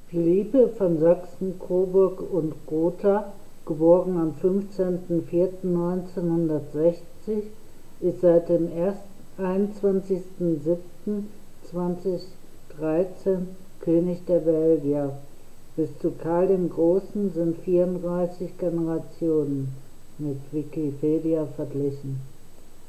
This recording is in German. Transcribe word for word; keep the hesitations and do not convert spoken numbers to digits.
Philippe von Sachsen-Coburg und Gotha, geboren am fünfzehnten vierten neunzehnhundertsechzig, ist seit dem einundzwanzigsten siebten zweitausenddreizehn König der Belgier. Bis zu Karl dem Großen sind vierunddreißig Generationen mit Wikipedia verglichen.